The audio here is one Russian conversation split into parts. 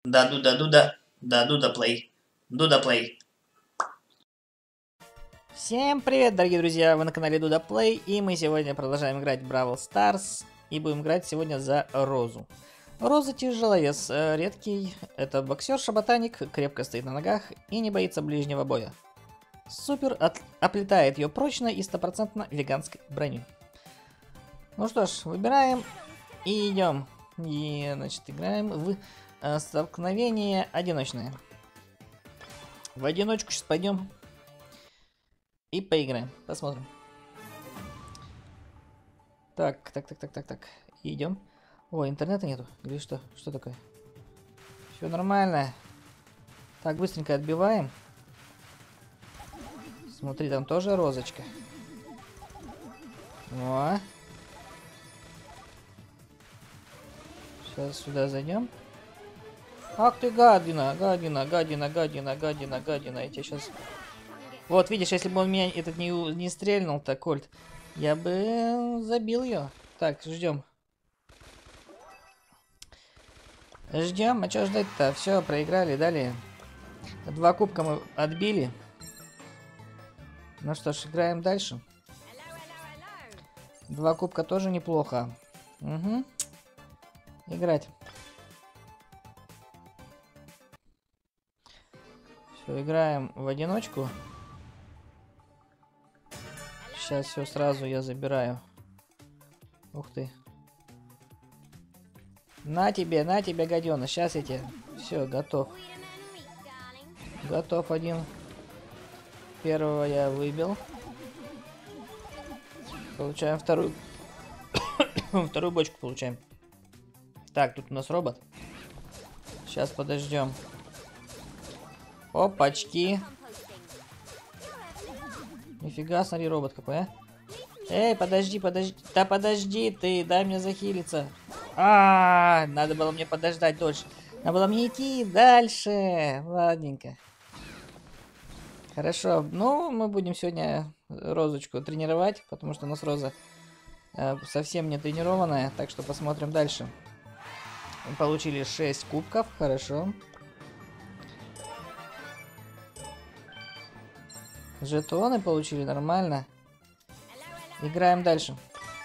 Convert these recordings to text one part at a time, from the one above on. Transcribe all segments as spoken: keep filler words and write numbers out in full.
Да, Дуда, Дуда, да, Дуда Плей, Дуда Плей. Всем привет, дорогие друзья, вы на канале Дуда Плей, и мы сегодня продолжаем играть в Бравл Старс, и будем играть сегодня за Розу. Роза тяжеловес, э, редкий, это боксерша-ботаник, крепко стоит на ногах и не боится ближнего боя. Супер от... оплетает ее прочно и стопроцентно веганской броней. Ну что ж, выбираем и идем. И, значит, играем в э, столкновение одиночное. В одиночку сейчас пойдем и поиграем. Посмотрим. Так, так, так, так, так, так. Идем. О, интернета нету. Или что? Что такое? Все нормально. Так, быстренько отбиваем. Смотри, там тоже розочка. О. Сейчас сюда зайдем. Ах ты гадина, гадина, гадина, гадина, гадина, гадина. Я тебе сейчас... Вот, видишь, если бы он меня этот не, не стрельнул, так, Кольт, я бы забил ее. Так, ждем. Ждем, а что ждать-то? Все, проиграли, далее. Два кубка мы отбили. Ну что ж, играем дальше. Два кубка тоже неплохо. Угу. Играть. Все, играем в одиночку. Сейчас все сразу я забираю. Ух ты. На тебе, на тебе, гаденыш. Сейчас я тебе. Все, готов. Готов один. Первого я выбил. Получаем вторую. Вторую бочку получаем. Так, тут у нас робот. Сейчас подождем. Опачки. Нифига, смотри, робот какой, а. Эй, подожди, подожди. Да подожди ты, дай мне захилиться. А, -а, -а надо было мне подождать дольше. Надо было мне идти дальше. Ладненько. Хорошо. Ну, мы будем сегодня розочку тренировать, потому что у нас роза э, совсем не тренированная. Так что посмотрим дальше. Мы получили шесть кубков. Хорошо. Жетоны получили, нормально. Играем дальше.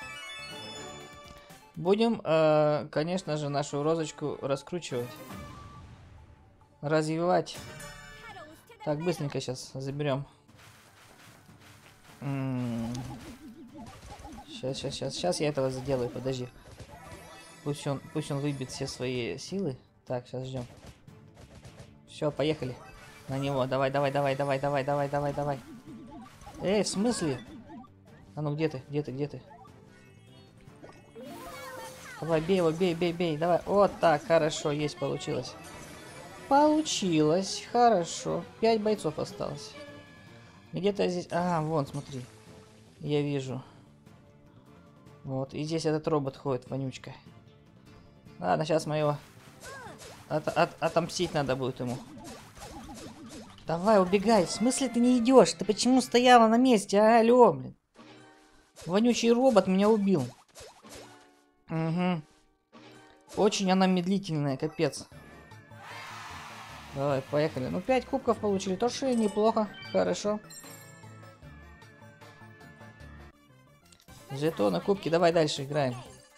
Будем, э, конечно же, нашу розочку раскручивать. Развивать. Так, быстренько сейчас заберем. Сейчас, сейчас, сейчас, сейчас я этого заделаю, подожди. Пусть он, пусть он выбьет все свои силы. Так, сейчас ждем. Все, поехали. На него. Давай, давай, давай, давай, давай, давай, давай, давай. Эй, в смысле? А ну где ты? Где ты? Где ты? Давай, бей его, бей, бей, бей. Давай. Вот так, хорошо, есть, получилось. Получилось, хорошо. Пять бойцов осталось. Где-то здесь... А, вон, смотри. Я вижу. Вот, и здесь этот робот ходит, вонючка. Ладно, сейчас мы его... От, от, отомстить надо будет ему. Давай, убегай. В смысле ты не идешь? Ты почему стояла на месте? А, алло, блин. Вонючий робот меня убил. Угу. Очень она медлительная, капец. Давай, поехали. Ну, пять кубков получили. Тоже неплохо. Хорошо. Жетоны, кубки. Давай дальше играем.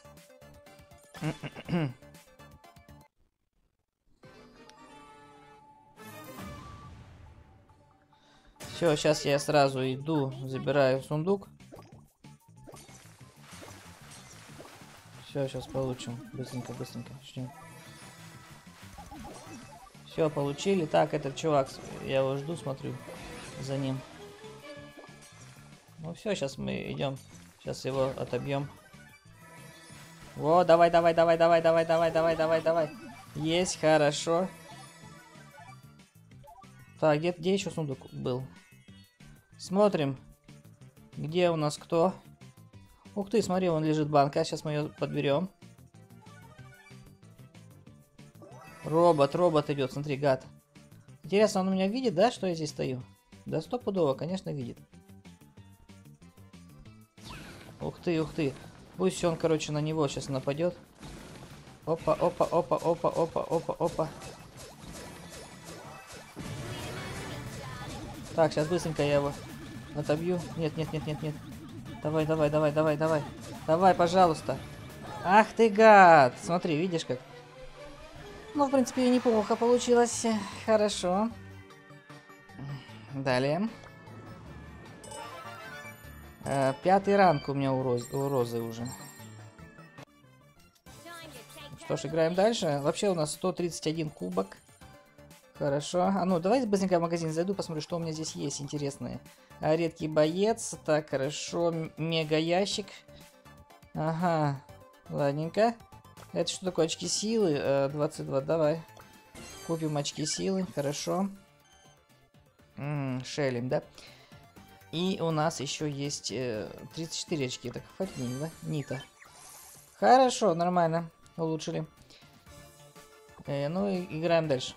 Все, сейчас я сразу иду, забираю сундук. Все, сейчас получим. Быстренько, быстренько. Ждем. Все, получили. Так, этот чувак, я его жду, смотрю за ним. Ну все, сейчас мы идем. Сейчас его отобьем. Во, давай, давай, давай, давай, давай, давай, давай, давай, давай. Есть, хорошо. Так, где, где еще сундук был? Смотрим, где у нас кто. Ух ты, смотри, вон лежит банка. Сейчас мы ее подберем. Робот, робот идет, смотри, гад. Интересно, он меня видит, да, что я здесь стою? Да стопудово, конечно, видит. Ух ты, ух ты. Пусть он, короче, на него сейчас нападет. Опа, опа, опа, опа, опа, опа, опа. Так, сейчас быстренько я его отобью. Нет, нет, нет, нет, нет. Давай, давай, давай, давай, давай. Давай, пожалуйста. Ах ты гад! Смотри, видишь как? Ну, в принципе, и неплохо получилось. Хорошо. Далее. Э, пятый ранг у меня у, Роз, у Розы уже. Что ж, играем дальше. Вообще у нас сто тридцать один кубок. Хорошо. А ну, давай быстренько в магазин зайду, посмотрю, что у меня здесь есть интересное. А, редкий боец. Так, хорошо. Мега ящик. Ага. Ладненько. Это что такое? Очки силы? Э, двадцать два. Давай. Купим очки силы. Хорошо. М-м, шелем, да? И у нас еще есть э, тридцать четыре очки. Так, хватит, да? Нита. Хорошо, нормально. Улучшили. Э, ну и играем дальше.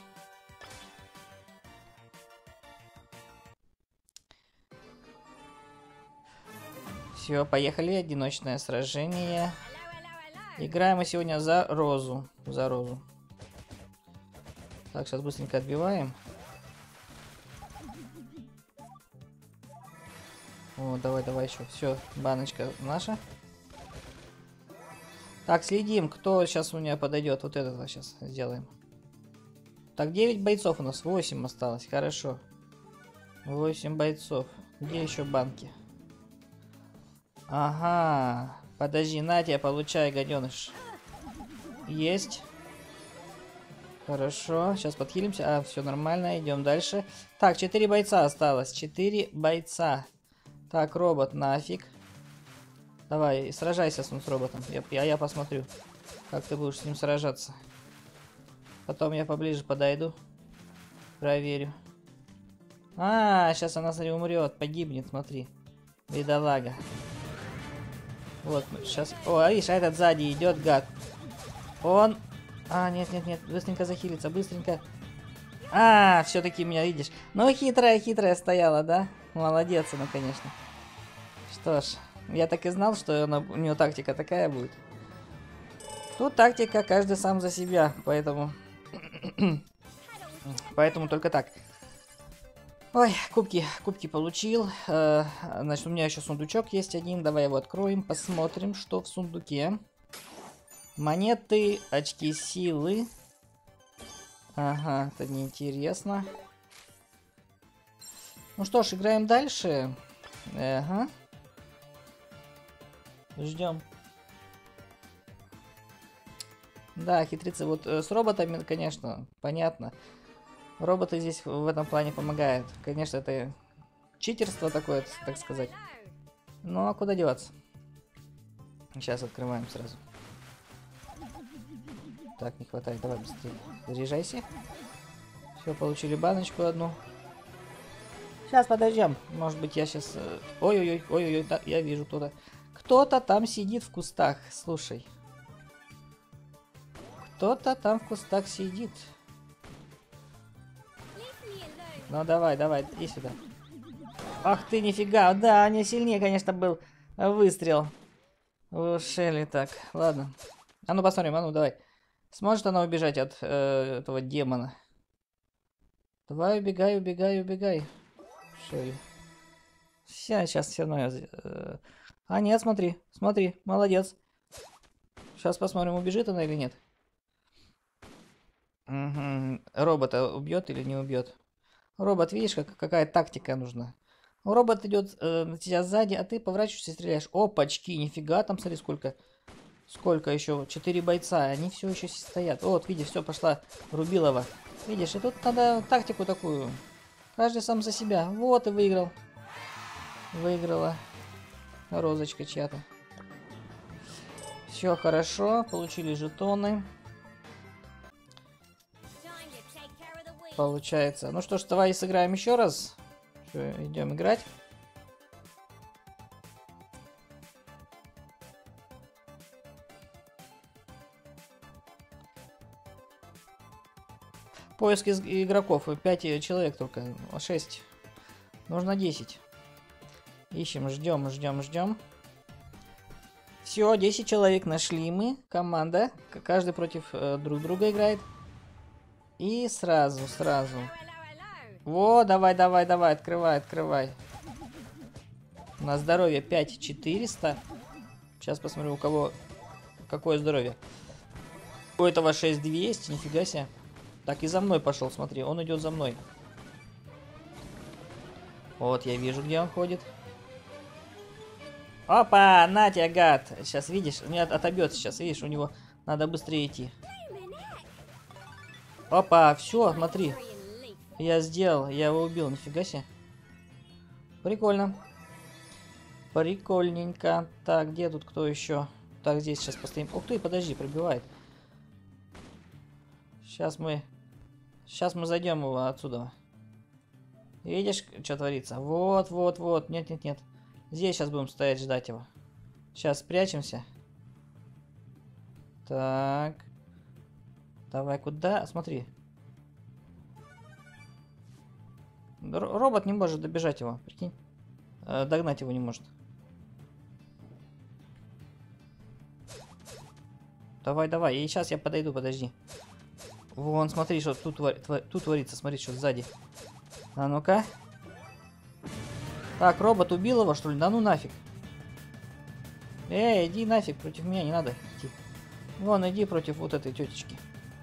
Все, поехали. Одиночное сражение. Играем мы сегодня за Розу. За Розу. Так, сейчас быстренько отбиваем. О, давай, давай еще. Все, баночка наша. Так, следим, кто сейчас у меня подойдет. Вот это сейчас сделаем. Так, девять бойцов у нас. восемь осталось. Хорошо. восемь бойцов. Где еще банки? Ага. Подожди, на тебя, получай, гаденыш. Есть. Хорошо. Сейчас подхилимся. А, все нормально. Идем дальше. Так, четыре бойца осталось. четыре бойца. Так, робот, нафиг. Давай, сражайся с, с роботом. Я, я, я посмотрю, как ты будешь с ним сражаться. Потом я поближе подойду. Проверю. А, сейчас она, смотри, умрет. Погибнет, смотри. Бедолага. Вот, сейчас... О, видишь, а этот сзади идет, гад. Он... А, нет, нет, нет. Быстренько захилиться, быстренько. А, все-таки меня видишь. Ну, хитрая, хитрая стояла, да? Молодец она, конечно. Что ж, я так и знал, что она, у нее тактика такая будет. Тут тактика каждый сам за себя, поэтому... поэтому только так. Ой, кубки, кубки получил. Э, значит, у меня еще сундучок есть один. Давай его откроем, посмотрим, что в сундуке. Монеты, очки силы. Ага, это неинтересно. Ну что ж, играем дальше. Ага. Ждем. Да, хитрицы. Вот э, с роботами, конечно, понятно. Роботы здесь в этом плане помогают. Конечно, это читерство такое, так сказать. Ну, а куда деваться? Сейчас открываем сразу. Так, не хватает. Давай быстрее. Заряжайся. Все, получили баночку одну. Сейчас подождем. Может быть, я сейчас... Ой-ой-ой, ой-ой-ой, да, я вижу кто-то. Кто-то там сидит в кустах. Слушай. Кто-то там в кустах сидит. Ну давай, давай, иди сюда. Ах ты, нифига. Да, не сильнее, конечно, был выстрел. У Шелли, так, ладно. А ну посмотрим, а ну давай. Сможет она убежать от э, этого демона? Давай, убегай, убегай, убегай. Шелли. Сейчас, сейчас все равно я... Э... А нет, смотри, смотри, молодец. Сейчас посмотрим, убежит она или нет. Угу. Робота убьет или не убьет? Робот, видишь, как, какая тактика нужна? Робот идет э, на тебя сзади, а ты поворачиваешься и стреляешь. Опачки, нифига, там смотри, сколько. Сколько еще? Четыре бойца, они все еще стоят. Вот, видишь, все, пошла Рубилова. Видишь, и тут надо тактику такую. Каждый сам за себя. Вот и выиграл. Выиграла розочка чья-то. Все хорошо, получили жетоны. Получается. Ну что ж, давай сыграем еще раз. Что, идем играть. Поиск из игроков. пять человек только. шесть. Нужно десять. Ищем, ждем, ждем, ждем. Все, десять человек нашли мы. Команда. Каждый против э, друг друга играет. И сразу, сразу. Во, давай, давай, давай, открывай, открывай. На здоровье пять четыреста. Сейчас посмотрю, у кого какое здоровье. У этого шесть двести, нифига себе. Так, и за мной пошел, смотри, он идет за мной. Вот, я вижу, где он ходит. Опа, на тебя, гад. Сейчас, видишь, меня отобьет сейчас, видишь, у него надо быстрее идти. Опа, все, смотри. Я сделал, я его убил, нифига себе. Прикольно. Прикольненько. Так, где тут кто еще? Так, здесь сейчас постоим. Ух ты, подожди, пробивает. Сейчас мы... Сейчас мы зайдем его отсюда. Видишь, что творится? Вот, вот, вот. Нет, нет, нет. Здесь сейчас будем стоять, ждать его. Сейчас спрячемся. Так. Давай, куда? Смотри. Р робот не может добежать его, прикинь. Э, догнать его не может. Давай, давай. И сейчас я подойду, подожди. Вон, смотри, что тут, твор... тут творится. Смотри, что сзади. А ну-ка. Так, робот убил его, что ли? Да ну нафиг. Эй, иди нафиг, против меня не надо идти. Вон, иди против вот этой тетечки.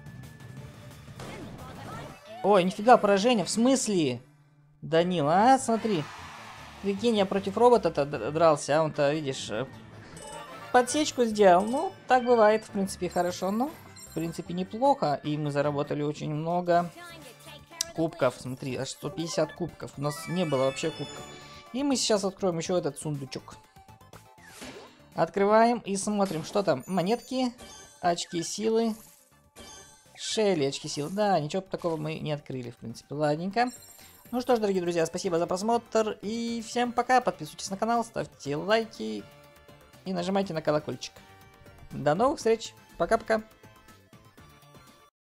Ой, нифига, поражение. В смысле? Данил, а, смотри. Прикинь, я против робота-то дрался, а он-то, видишь, подсечку сделал. Ну, так бывает, в принципе, хорошо, но, в принципе, неплохо. И мы заработали очень много кубков. Смотри, аж сто пятьдесят кубков. У нас не было вообще кубков. И мы сейчас откроем еще этот сундучок. Открываем и смотрим, что там. Монетки, очки силы. Шелли, очки силы. Да, ничего такого мы не открыли, в принципе. Ладненько. Ну что ж, дорогие друзья, спасибо за просмотр. И всем пока. Подписывайтесь на канал, ставьте лайки и нажимайте на колокольчик. До новых встреч. Пока-пока.